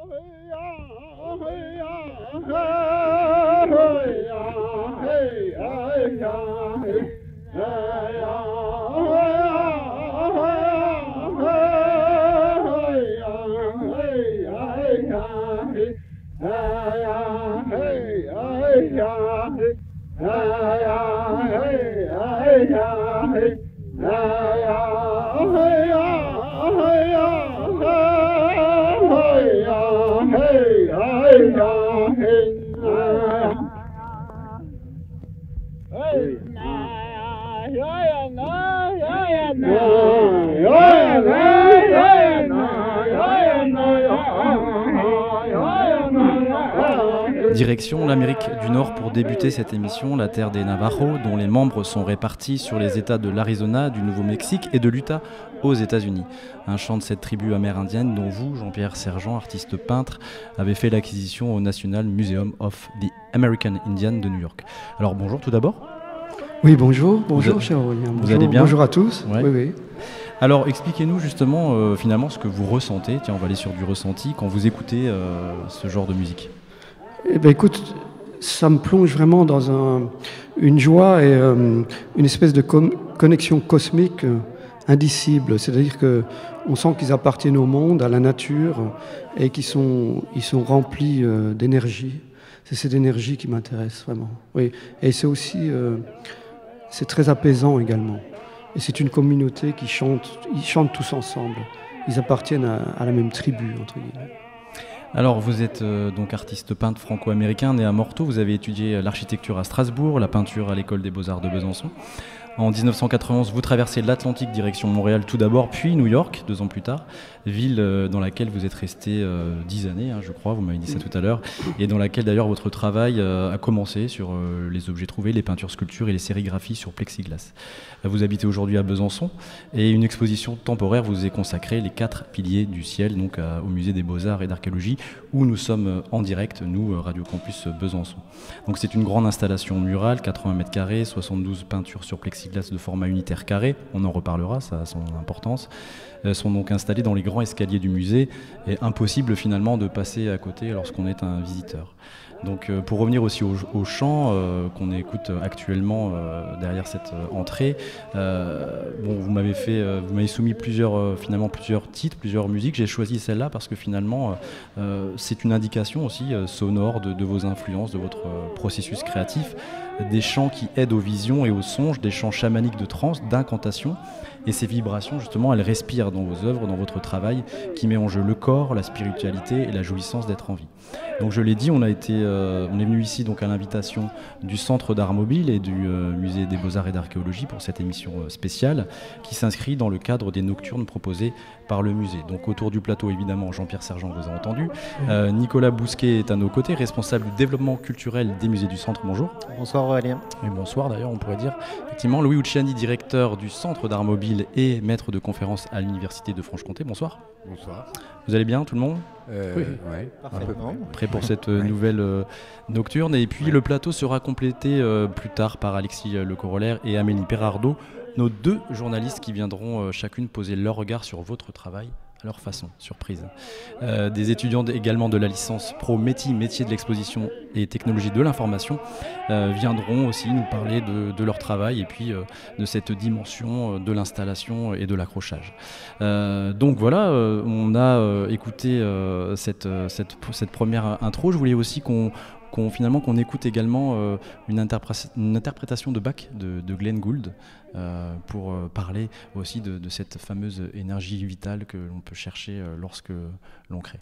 Direction l'Amérique du Nord pour débuter cette émission, la terre des Navajos, dont les membres sont répartis sur les États de l'Arizona, du Nouveau-Mexique et de l'Utah aux États-Unis. Un chant de cette tribu amérindienne dont vous, Jean-Pierre Sergent, artiste peintre, avez fait l'acquisition au National Museum of the American Indian de New York. Alors bonjour tout d'abord. Oui, bonjour cher Aurélien. Vous allez bien? Bonjour à tous. Ouais. Oui, oui. Alors expliquez-nous justement finalement ce que vous ressentez, tiens on va aller sur du ressenti, quand vous écoutez ce genre de musique. Eh bien, écoute, ça me plonge vraiment dans une joie et une espèce de connexion cosmique indicible. C'est-à-dire qu'on sent qu'ils appartiennent au monde, à la nature, et qu'ils sont remplis d'énergie. C'est cette énergie qui m'intéresse vraiment. Oui. Et c'est aussi, c'est très apaisant également. Et c'est une communauté qui chante, ils chantent tous ensemble. Ils appartiennent à la même tribu, entre guillemets. Alors vous êtes donc artiste peintre franco-américain, né à Morteau, vous avez étudié l'architecture à Strasbourg, la peinture à l'école des Beaux-Arts de Besançon. En 1991, vous traversez l'Atlantique direction Montréal tout d'abord, puis New York 2 ans plus tard, ville dans laquelle vous êtes resté 10 années, je crois, vous m'avez dit ça tout à l'heure, et dans laquelle d'ailleurs votre travail a commencé sur les objets trouvés, les peintures sculptures et les sérigraphies sur plexiglas. Vous habitez aujourd'hui à Besançon, et une exposition temporaire vous est consacrée, les 4 piliers du ciel, donc au musée des Beaux-Arts et d'Archéologie, où nous sommes en direct, nous, Radio Campus Besançon. Donc c'est une grande installation murale, 80 mètres carrés, 72 peintures sur plexiglas de format unitaire carré, on en reparlera, ça a son importance, sont donc installés dans les grands escaliers du musée, et impossible finalement de passer à côté lorsqu'on est un visiteur. Donc pour revenir aussi au chant qu'on écoute actuellement derrière cette entrée, bon, vous m'avez soumis plusieurs titres, plusieurs musiques. J'ai choisi celle-là parce que finalement c'est une indication aussi sonore de vos influences, de votre processus créatif, des chants qui aident aux visions et aux songes, des chants chamaniques de transe, d'incantation. Et ces vibrations, justement, elles respirent dans vos œuvres, dans votre travail, qui met en jeu le corps, la spiritualité et la jouissance d'être en vie. Donc je l'ai dit, on est venu ici donc à l'invitation du Centre d'Art Mobile et du Musée des Beaux-Arts et d'Archéologie pour cette émission spéciale qui s'inscrit dans le cadre des nocturnes proposées par le musée. Donc autour du plateau, évidemment, Jean-Pierre Sergent vous a entendu. Nicolas Bousquet est à nos côtés, responsable du développement culturel des musées du Centre. Bonjour. Bonsoir Aurélien. Et bonsoir d'ailleurs, on pourrait dire. Effectivement, Louis Ucciani, directeur du Centre d'Art Mobile et maître de conférence à l'Université de Franche-Comté. Bonsoir. Bonsoir. Vous allez bien tout le monde? Oui, Parfaitement. Prêt pour cette nouvelle nocturne. Et puis le plateau sera complété plus tard par Alexis Le Corollaire et Amélie Perardo, nos 2 journalistes qui viendront chacune poser leur regard sur votre travail à leur façon, surprise. Des étudiants également de la licence Pro métier de l'exposition et technologie de l'information viendront aussi nous parler de leur travail et puis de cette dimension de l'installation et de l'accrochage. Donc voilà, on a écouté cette première intro. Je voulais aussi qu'on écoute également une interprétation de Bach de Glenn Gould pour parler aussi de cette fameuse énergie vitale que l'on peut chercher lorsque l'on crée.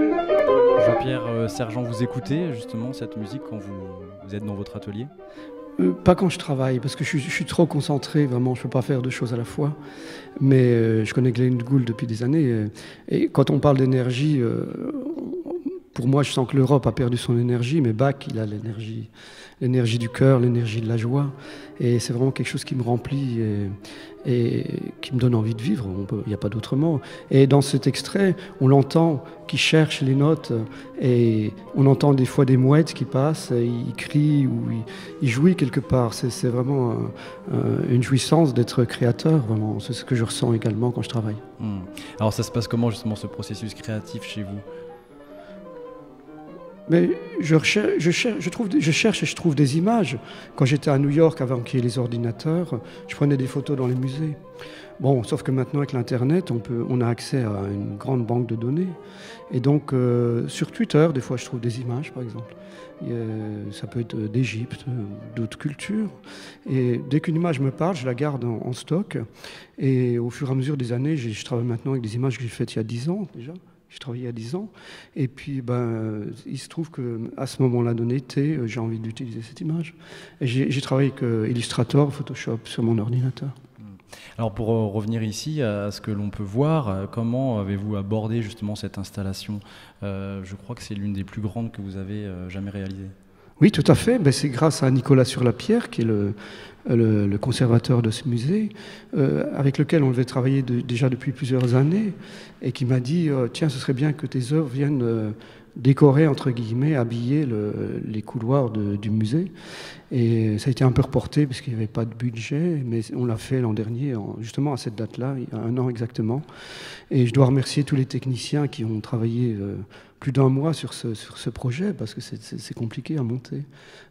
Sergent, vous écoutez justement cette musique quand vous êtes dans votre atelier? Pas quand je travaille, parce que je suis trop concentré, vraiment, je ne peux pas faire deux choses à la fois. Mais je connais Glenn Gould depuis des années. Et quand on parle d'énergie, pour moi, je sens que l'Europe a perdu son énergie, mais Bach, il a l'énergie du cœur, l'énergie de la joie. Et c'est vraiment quelque chose qui me remplit et qui me donne envie de vivre. Il n'y a pas d'autre mot. Et dans cet extrait, on l'entend qui cherche les notes et on entend des fois des mouettes qui passent, il crie ou il jouit quelque part. C'est vraiment une jouissance d'être créateur, vraiment. C'est ce que je ressens également quand je travaille. Alors ça se passe comment justement ce processus créatif chez vous ? Mais je cherche et je trouve des images. Quand j'étais à New York, avant qu'il y ait les ordinateurs, je prenais des photos dans les musées. Bon, sauf que maintenant, avec l'Internet, on a accès à une grande banque de données. Et donc, sur Twitter, des fois, je trouve des images, par exemple. Ça peut être d'Égypte, d'autres cultures. Et dès qu'une image me parle, je la garde en stock. Et au fur et à mesure des années, je travaille maintenant avec des images que j'ai faites il y a 10 ans déjà. J'ai travaillé il y a 10 ans, et puis il se trouve qu'à ce moment-là donné, j'ai envie d'utiliser cette image. Et j'ai travaillé avec Illustrator, Photoshop sur mon ordinateur. Alors pour revenir ici à ce que l'on peut voir, comment avez-vous abordé justement cette installation ? Je crois que c'est l'une des plus grandes que vous avez jamais réalisées. Oui, tout à fait. C'est grâce à Nicolas Sur-la-Pierre, qui est le conservateur de ce musée, avec lequel on devait travailler déjà depuis plusieurs années, et qui m'a dit tiens, ce serait bien que tes œuvres viennent décorer, entre guillemets, habiller les couloirs du musée. Et ça a été un peu reporté parce qu'il n'y avait pas de budget, mais on l'a fait l'an dernier, justement à cette date-là, il y a 1 an exactement. Et je dois remercier tous les techniciens qui ont travaillé plus d'1 mois sur ce projet, parce que c'est compliqué à monter.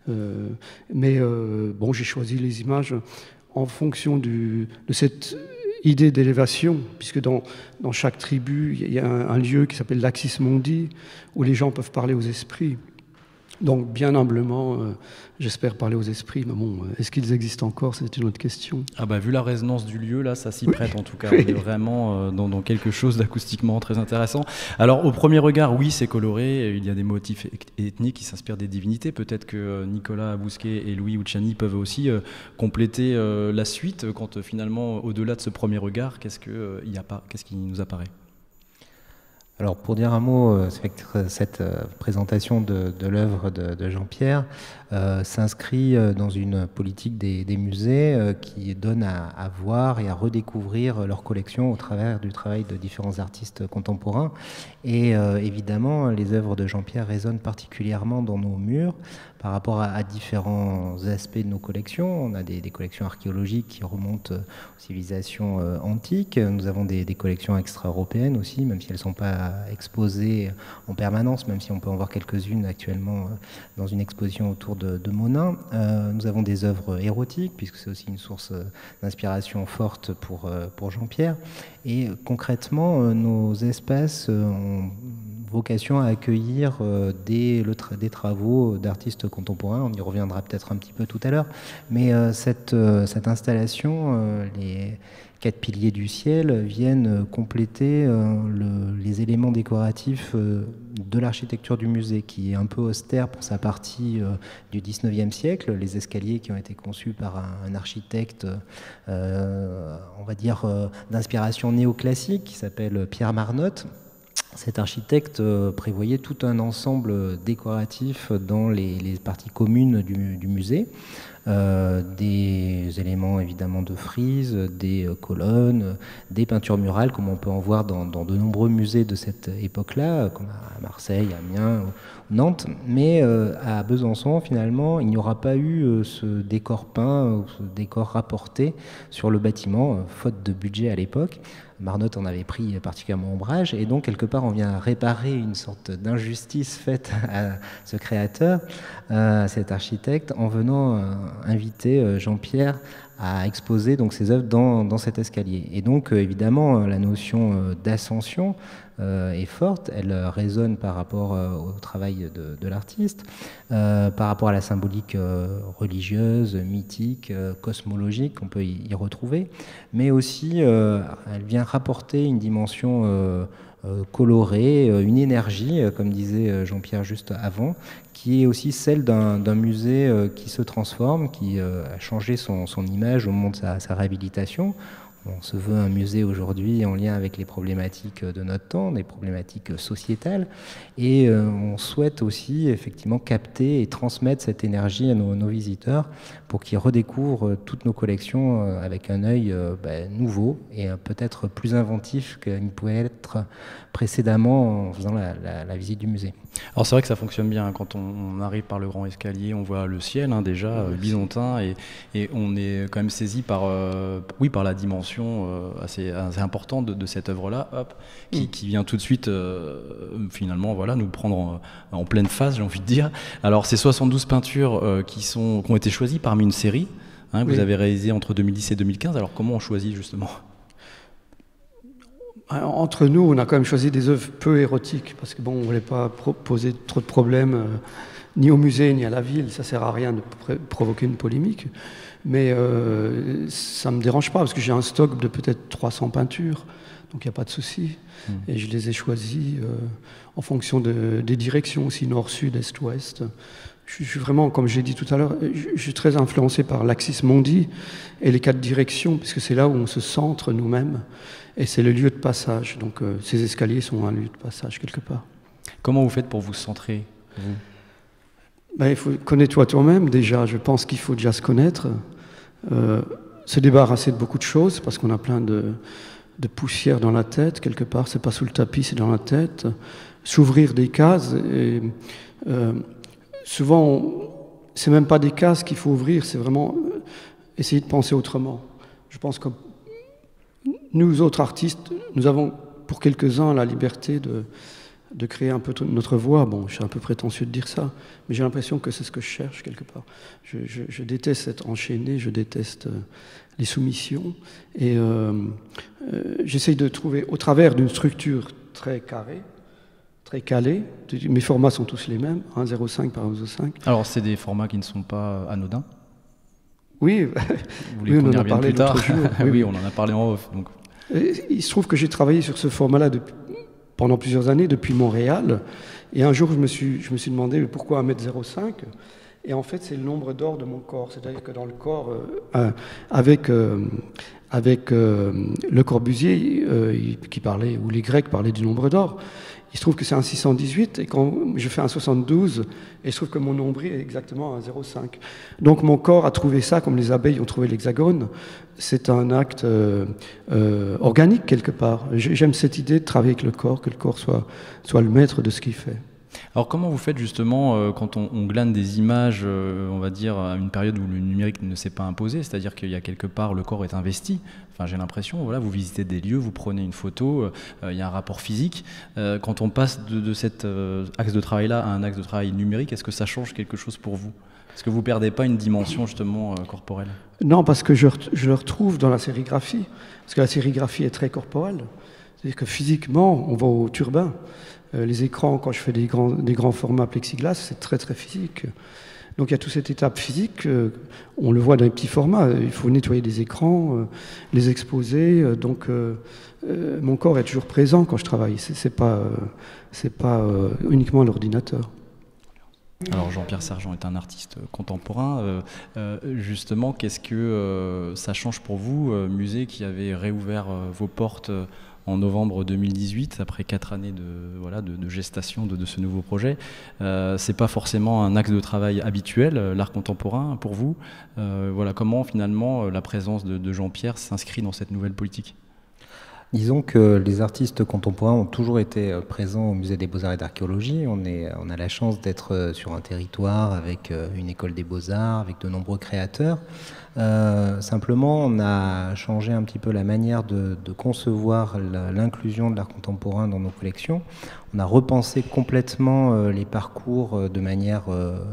Bon, j'ai choisi les images en fonction de cette idée d'élévation, puisque dans chaque tribu, il y a un lieu qui s'appelle l'Axis Mundi, où les gens peuvent parler aux esprits. Donc, bien humblement, j'espère parler aux esprits, mais bon, est-ce qu'ils existent encore ? C'est une autre question. Ah bah, vu la résonance du lieu, là, ça s'y prête en tout cas. Oui. On est vraiment dans quelque chose d'acoustiquement très intéressant. Alors, au premier regard, oui, c'est coloré, il y a des motifs ethniques qui s'inspirent des divinités. Peut-être que Nicolas Bousquet et Louis Ucciani peuvent aussi compléter la suite quand finalement, au-delà de ce premier regard, qu'est-ce qui nous apparaît ? Alors pour dire un mot, cette présentation de l'œuvre de Jean-Pierre s'inscrit dans une politique des musées qui donne à voir et à redécouvrir leur collection au travers du travail de différents artistes contemporains. Et évidemment, les œuvres de Jean-Pierre résonnent particulièrement dans nos murs par rapport à différents aspects de nos collections. On a des collections archéologiques qui remontent aux civilisations antiques. Nous avons des collections extra-européennes aussi, même si elles ne sont pas exposées en permanence, même si on peut en voir quelques-unes actuellement dans une exposition autour de Monin. Nous avons des œuvres érotiques, puisque c'est aussi une source d'inspiration forte pour Jean-Pierre. Et concrètement, nos espaces ont vocation à accueillir des travaux d'artistes contemporains. On y reviendra peut-être un petit peu tout à l'heure. Mais cette installation, les 4 piliers du ciel, viennent compléter les éléments décoratifs de l'architecture du musée, qui est un peu austère pour sa partie du 19e siècle. Les escaliers qui ont été conçus par un architecte, on va dire, d'inspiration néoclassique, qui s'appelle Pierre Marnotte. Cet architecte prévoyait tout un ensemble décoratif dans les parties communes du musée. Des éléments évidemment de frise, des colonnes, des peintures murales, comme on peut en voir dans de nombreux musées de cette époque-là, comme à Marseille, à Amiens, Nantes. Mais à Besançon, finalement, il n'y aura pas eu ce décor peint, ce décor rapporté sur le bâtiment, faute de budget à l'époque. Marnotte en avait pris particulièrement ombrage, et donc quelque part on vient réparer une sorte d'injustice faite à ce créateur, à cet architecte, en venant inviter Jean-Pierre à exposer donc ces œuvres dans cet escalier. Et donc évidemment la notion d'ascension est forte, elle résonne par rapport au travail de l'artiste, par rapport à la symbolique religieuse, mythique, cosmologique qu'on peut y retrouver, mais aussi elle vient rapporter une dimension colorée, une énergie, comme disait Jean-Pierre juste avant, qui est aussi celle d'un musée qui se transforme, qui a changé son image au moment de sa réhabilitation. On se veut un musée aujourd'hui en lien avec les problématiques de notre temps, des problématiques sociétales, et on souhaite aussi effectivement capter et transmettre cette énergie à nos visiteurs pour qu'ils redécouvrent toutes nos collections avec un œil nouveau et peut-être plus inventif qu'il ne pouvait être précédemment en faisant la visite du musée. Alors c'est vrai que ça fonctionne bien, hein. Quand on arrive par le grand escalier, on voit le ciel déjà byzantin, et on est quand même saisi par la dimension assez importante de cette œuvre-là, qui vient tout de suite finalement nous prendre en pleine face, j'ai envie de dire. Alors ces 72 peintures qui ont été choisies parmi une série que vous avez réalisée entre 2010 et 2015. Alors comment on choisit justement ? Entre nous, on a quand même choisi des œuvres peu érotiques, parce que on ne voulait pas poser trop de problèmes ni au musée ni à la ville. Ça ne sert à rien de provoquer une polémique. Mais ça ne me dérange pas, parce que j'ai un stock de peut-être 300 peintures, donc il n'y a pas de souci. Et je les ai choisies en fonction des directions aussi, nord, sud, est, ouest. Je suis vraiment, comme j'ai dit tout à l'heure, je suis très influencé par l'Axis Mundi et les 4 directions, puisque c'est là où on se centre nous-mêmes. Et c'est le lieu de passage. Donc ces escaliers sont un lieu de passage quelque part. Comment vous faites pour vous centrer, vous ? Il faut connaître toi-même déjà. Je pense qu'il faut déjà se connaître, se débarrasser de beaucoup de choses, parce qu'on a plein de poussière dans la tête quelque part. C'est pas sous le tapis, c'est dans la tête. S'ouvrir des cases. Et, souvent, c'est même pas des cases qu'il faut ouvrir, c'est vraiment essayer de penser autrement. Je pense que nous autres artistes, nous avons pour quelques-uns la liberté de créer un peu notre voix. Bon, je suis un peu prétentieux de dire ça, mais j'ai l'impression que c'est ce que je cherche quelque part. Je déteste être enchaîné, je déteste les soumissions, et j'essaye de trouver, au travers d'une structure très carrée, très calée, mes formats sont tous les mêmes, 1,05 par 1,05. Alors c'est des formats qui ne sont pas anodins ? Oui, on en a parlé l'autre jour. Oui, on en a parlé en off. Donc. Il se trouve que j'ai travaillé sur ce format-là pendant plusieurs années, depuis Montréal. Et un jour, je me suis demandé pourquoi 1,05 m. Et en fait, c'est le nombre d'or de mon corps. C'est-à-dire que dans le corps, avec Le Corbusier, qui parlait, ou les Grecs parlaient du nombre d'or, il se trouve que c'est un 618, et quand je fais un 72, et il se trouve que mon nombril est exactement un 0,5. Donc mon corps a trouvé ça, comme les abeilles ont trouvé l'hexagone. C'est un acte organique quelque part. J'aime cette idée de travailler avec le corps, que le corps soit le maître de ce qu'il fait. Alors comment vous faites justement quand on glane des images, on va dire, à une période où le numérique ne s'est pas imposé, c'est-à-dire qu'il y a quelque part, le corps est investi. Enfin, j'ai l'impression, vous visitez des lieux, vous prenez une photo, il y a un rapport physique. Quand on passe de cet axe de travail-là à un axe de travail numérique, est-ce que ça change quelque chose pour vous ? Est-ce que vous ne perdez pas une dimension justement corporelle ? Non, parce que je le retrouve dans la sérigraphie, parce que la sérigraphie est très corporelle. C'est-à-dire que physiquement, on va au turbin. Les écrans, quand je fais des grands formats plexiglas, c'est très très physique. Donc il y a toute cette étape physique, on le voit dans les petits formats, il faut nettoyer des écrans, les exposer, donc mon corps est toujours présent quand je travaille, c'est pas uniquement l'ordinateur. Alors Jean-Pierre Sergent est un artiste contemporain, justement qu'est-ce que ça change pour vous, musée qui avait réouvert vos portes en novembre 2018, après 4 années de gestation de ce nouveau projet. C'est pas forcément un axe de travail habituel, l'art contemporain, pour vous. Comment finalement la présence de Jean-Pierre s'inscrit dans cette nouvelle politique ? Disons que les artistes contemporains ont toujours été présents au Musée des Beaux-Arts et d'Archéologie. On a la chance d'être sur un territoire avec une école des Beaux-Arts, avec de nombreux créateurs. Simplement, on a changé un petit peu la manière de concevoir l'inclusion de l'art contemporain dans nos collections. On a repensé complètement les parcours de manière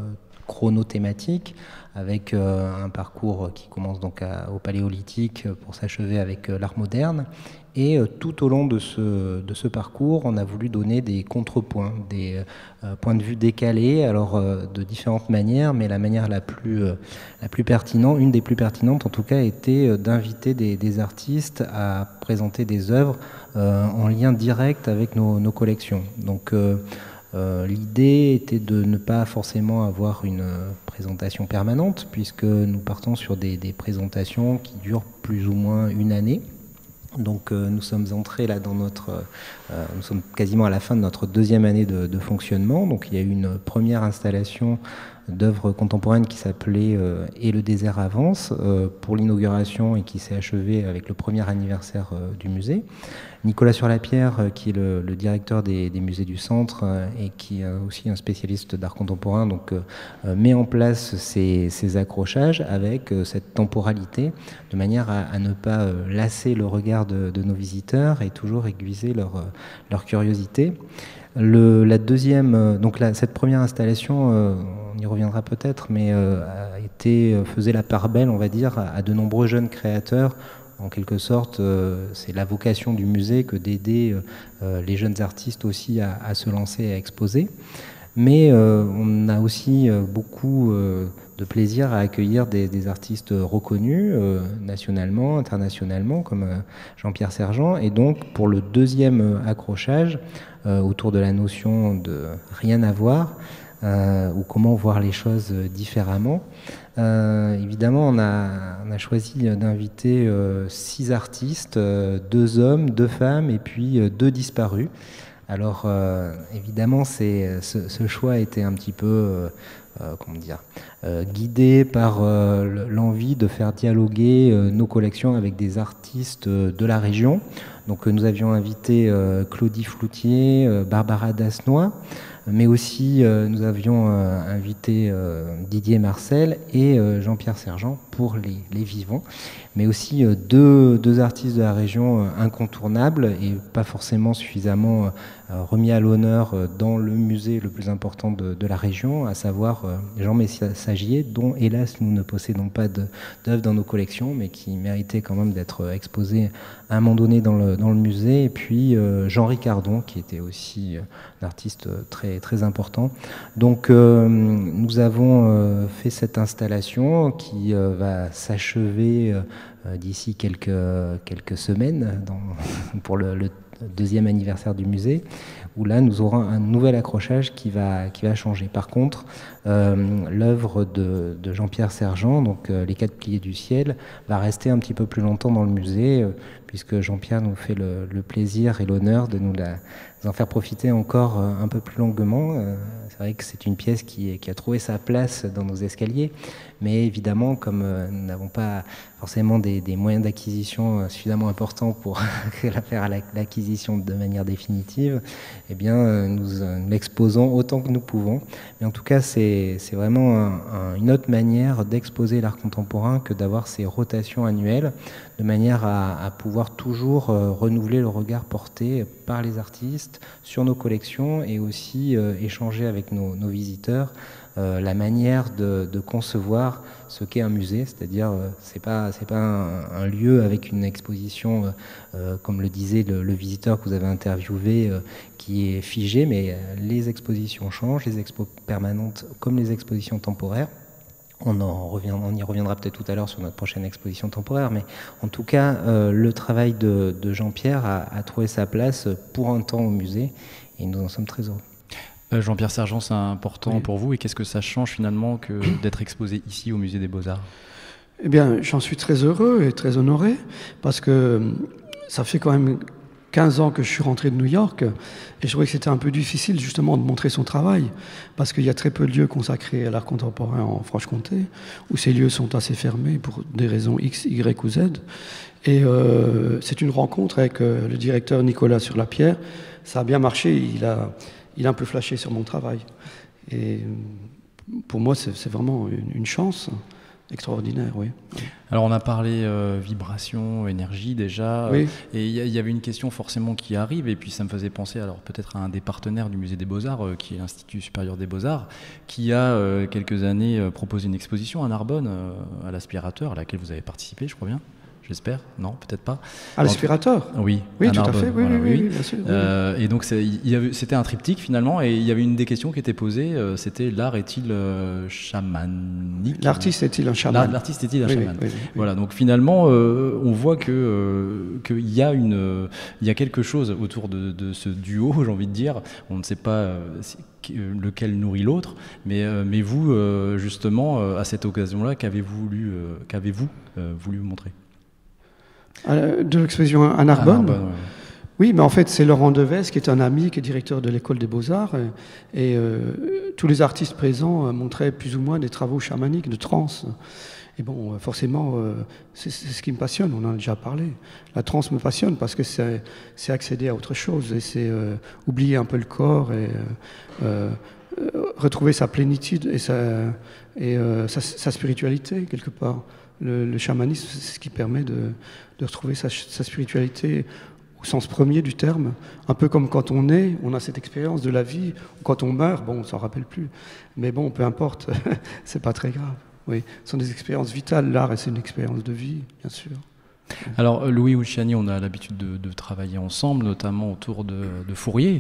chronothématique, avec un parcours qui commence donc au Paléolithique pour s'achever avec l'art moderne. Et tout au long de ce parcours, on a voulu donner des contrepoints, des points de vue décalés, alors de différentes manières, mais la manière la plus pertinente, une des plus pertinentes en tout cas, était d'inviter des artistes à présenter des œuvres en lien direct avec nos collections. Donc l'idée était de ne pas forcément avoir une présentation permanente, puisque nous partons sur des présentations qui durent plus ou moins une année. Donc nous sommes entrés là dans nous sommes quasiment à la fin de notre deuxième année de fonctionnement. Donc il y a eu une première installation d'œuvres contemporaines qui s'appelait Et le désert avance pour l'inauguration et qui s'est achevée avec le premier anniversaire du musée. Nicolas Surlapierre, qui est le directeur des musées du centre et qui est aussi un spécialiste d'art contemporain, donc met en place ces accrochages avec cette temporalité de manière à ne pas lasser le regard de nos visiteurs et toujours aiguiser leur curiosité. La deuxième, donc cette première installation, on y reviendra peut-être, mais faisait la part belle, on va dire, à de nombreux jeunes créateurs. En quelque sorte, c'est la vocation du musée que d'aider les jeunes artistes aussi à se lancer et à exposer. Mais on a aussi beaucoup de plaisir à accueillir des artistes reconnus nationalement, internationalement, comme Jean-Pierre Sergent. Et donc, pour le deuxième accrochage, autour de la notion de rien à voir, ou comment voir les choses différemment, évidemment, on a choisi d'inviter 6 artistes, 2 hommes, 2 femmes et puis 2 disparus. Alors, évidemment, ce choix était un petit peu, guidé par l'envie de faire dialoguer nos collections avec des artistes de la région. Donc, nous avions invité Claudie Floutier, Barbara Dasnois, mais aussi nous avions invité Didier Marcel et Jean-Pierre Sergent pour les vivants, mais aussi deux artistes de la région incontournables et pas forcément suffisamment remis à l'honneur dans le musée le plus important de la région, à savoir Jean Messagier, dont hélas nous ne possédons pas d'œuvres dans nos collections, mais qui méritait quand même d'être exposé à un moment donné dans le musée, et puis Jean Ricardon, qui était aussi un artiste très, très important. Donc nous avons fait cette installation qui va s'achever d'ici quelques semaines pour le deuxième anniversaire du musée, où là nous aurons un nouvel accrochage qui va changer. Par contre, l'œuvre de Jean-Pierre Sergent, donc Les 4 piliers du ciel, va rester un petit peu plus longtemps dans le musée, puisque Jean-Pierre nous fait le plaisir et l'honneur de nous en faire profiter encore un peu plus longuement. C'est vrai que c'est une pièce qui a trouvé sa place dans nos escaliers, mais évidemment, comme nous n'avons pas forcément des moyens d'acquisition suffisamment importants pour la faire à l'acquisition de manière définitive, eh bien, nous l'exposons autant que nous pouvons. Mais en tout cas, c'est vraiment une autre manière d'exposer l'art contemporain que d'avoir ces rotations annuelles, de manière à pouvoir toujours renouveler le regard porté par les artistes sur nos collections et aussi échanger avec nos visiteurs la manière de concevoir ce qu'est un musée, c'est-à-dire c'est pas un lieu avec une exposition comme le disait le visiteur que vous avez interviewé qui est figé, mais les expositions changent, les expos permanentes comme les expositions temporaires. On y reviendra peut-être tout à l'heure sur notre prochaine exposition temporaire, mais en tout cas, le travail de Jean-Pierre a trouvé sa place pour un temps au musée, et nous en sommes très heureux. Jean-Pierre Sergent, c'est important pour vous, et qu'est-ce que ça change finalement que d'être exposé ici au Musée des Beaux-Arts ? Eh bien, j'en suis très heureux et très honoré, parce que ça fait quand même 15 ans que je suis rentré de New York, et je trouvais que c'était un peu difficile justement de montrer son travail, parce qu'il y a très peu de lieux consacrés à l'art contemporain en Franche-Comté, où ces lieux sont assez fermés pour des raisons X, Y ou Z. Et c'est une rencontre avec le directeur Nicolas Surlapierre. Ça a bien marché, il a un peu flashé sur mon travail. Et pour moi, c'est vraiment une chance extraordinaire, oui. Alors on a parlé vibration, énergie déjà, Oui. Et il y avait une question forcément qui arrive, et puis ça me faisait penser alors peut-être à un des partenaires du Musée des Beaux-Arts, qui est l'Institut supérieur des Beaux-Arts, qui a quelques années proposé une exposition à Narbonne, à l'Aspirateur, à laquelle vous avez participé, je crois bien. J'espère, non, peut-être pas. À l'Aspirateur? Oui, oui, à tout Narbonne, à fait, oui, voilà, oui, bien sûr. Oui. Et donc c'était un triptyque finalement, et il y avait une des questions qui était posée, c'était l'art est-il chamanique? L'artiste est-il un chaman? L'artiste est-il un Oui, chaman? oui. Voilà, donc finalement, on voit qu'il y a quelque chose autour de ce duo, j'ai envie de dire. On ne sait pas lequel nourrit l'autre, mais vous, justement, à cette occasion-là, qu'avez-vous voulu montrer? De l'exposition à Narbonne, ouais. Oui, mais en fait, c'est Laurent Devès, qui est un ami, qui est directeur de l'École des Beaux-Arts, et tous les artistes présents montraient plus ou moins des travaux chamaniques, de trance. Et bon, forcément, c'est ce qui me passionne, on en a déjà parlé. La trance me passionne parce que c'est accéder à autre chose, et c'est oublier un peu le corps, et retrouver sa plénitude et sa spiritualité, quelque part. Le chamanisme, c'est ce qui permet de retrouver sa spiritualité au sens premier du terme. Un peu comme quand on est, on a cette expérience de la vie. Quand on meurt, bon, on s'en rappelle plus. Mais bon, peu importe, c'est pas très grave. Oui, ce sont des expériences vitales. L'art, c'est une expérience de vie, bien sûr. Alors Louis Luciani, on a l'habitude de travailler ensemble, notamment autour de Fourier.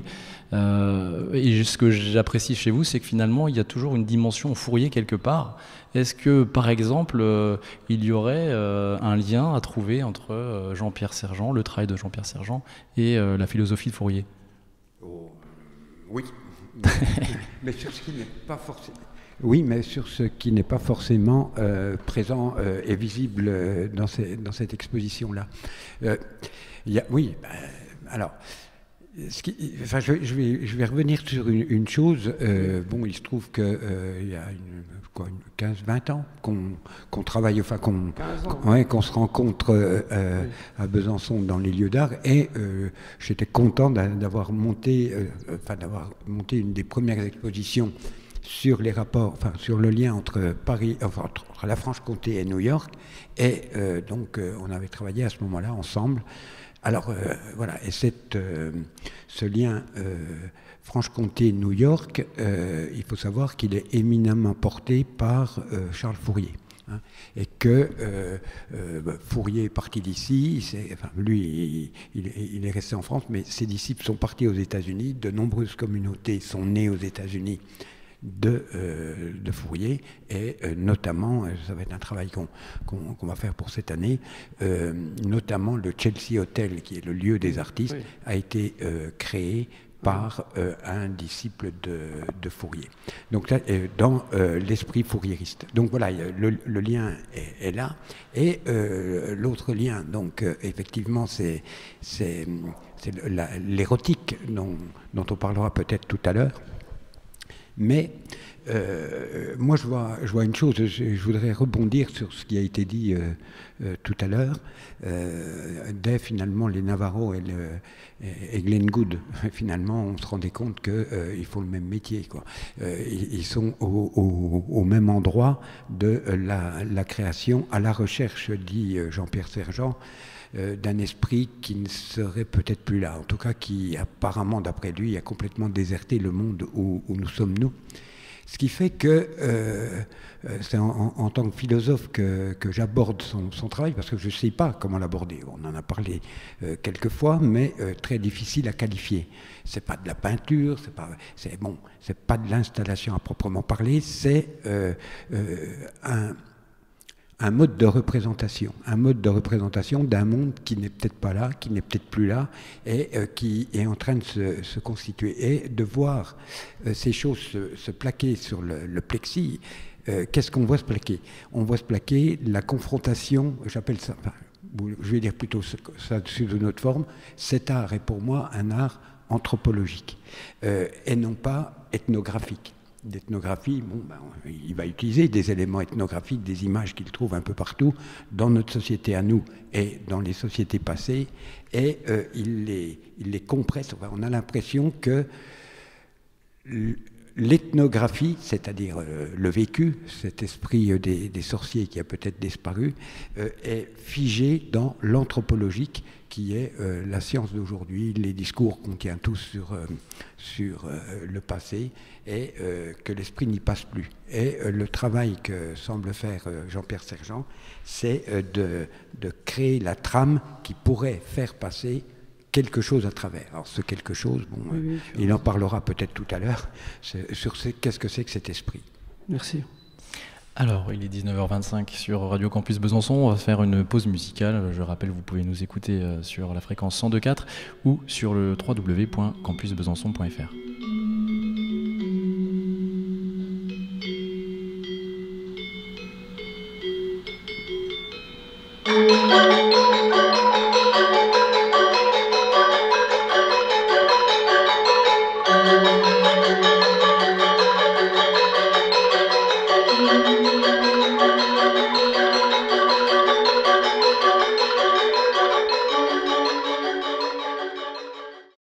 Et ce que j'apprécie chez vous, c'est que finalement, il y a toujours une dimension Fourier quelque part. Est-ce que, par exemple, il y aurait un lien à trouver entre Jean-Pierre Sergent, le travail de Jean-Pierre Sergent, et la philosophie de Fourier? Oui, mais sur ce qui n'est pas forcément... Oui, mais sur ce qui n'est pas forcément présent et visible dans cette exposition-là. Alors, je vais revenir sur une chose. Bon, il se trouve qu'il y a 15-20 ans qu'on travaille, enfin qu'on se rencontre à Besançon dans les lieux d'art, et j'étais content d'avoir monté une des premières expositions sur les rapports, enfin sur le lien entre Paris, entre la Franche-Comté et New York, et donc on avait travaillé à ce moment-là ensemble. Alors voilà, et ce lien Franche-Comté-New York, il faut savoir qu'il est éminemment porté par Charles Fourier. Hein, et que Fourier est parti d'ici, lui il est resté en France, mais ses disciples sont partis aux États-Unis, de nombreuses communautés sont nées aux États-Unis de Fourier, et notamment, ça va être un travail qu'on va faire pour cette année, notamment le Chelsea Hotel, qui est le lieu des artistes, oui, a été créé par un disciple de Fourier. Donc là, dans l'esprit fourriériste. Donc voilà, le lien est là. Et l'autre lien, donc effectivement, c'est l'érotique dont on parlera peut-être tout à l'heure. Mais moi, je vois une chose, je voudrais rebondir sur ce qui a été dit tout à l'heure. Dès finalement les Navarro et Glenn Gould, finalement, on se rendait compte qu'ils font le même métier, quoi. Ils sont au même endroit de la création, à la recherche, dit Jean-Pierre Sergent, d'un esprit qui ne serait peut-être plus là, en tout cas qui apparemment, d'après lui, a complètement déserté le monde où nous sommes nous. Ce qui fait que c'est en tant que philosophe que j'aborde son travail, parce que je ne sais pas comment l'aborder. On en a parlé quelques fois, mais très difficile à qualifier. C'est pas de la peinture, c'est pas de l'installation à proprement parler, c'est un mode de représentation d'un monde qui n'est peut-être pas là, qui n'est peut-être plus là, et qui est en train de se constituer. Et de voir ces choses se plaquer sur le plexi, qu'est-ce qu'on voit se plaquer? On voit se plaquer la confrontation, j'appelle ça, je vais dire plutôt ça sous une autre forme, cet art est pour moi un art anthropologique, et non pas ethnographique. D'ethnographie, il va utiliser des éléments ethnographiques, des images qu'il trouve un peu partout dans notre société à nous et dans les sociétés passées, et il les compresse. On a l'impression que l'ethnographie, c'est-à-dire le vécu, cet esprit des sorciers qui a peut-être disparu, est figé dans l'anthropologique, qui est la science d'aujourd'hui. Les discours qu'on tient tous sur le passé, et que l'esprit n'y passe plus. Et le travail que semble faire Jean-Pierre Sergent, c'est de créer la trame qui pourrait faire passer quelque chose à travers. Alors ce quelque chose, bon, oui, il en parlera peut-être tout à l'heure, sur qu'est-ce que c'est que cet esprit. Merci. Alors, il est 19h25 sur Radio Campus Besançon. On va faire une pause musicale. Je rappelle, vous pouvez nous écouter sur la fréquence 102.4 ou sur le www.campusbesançon.fr.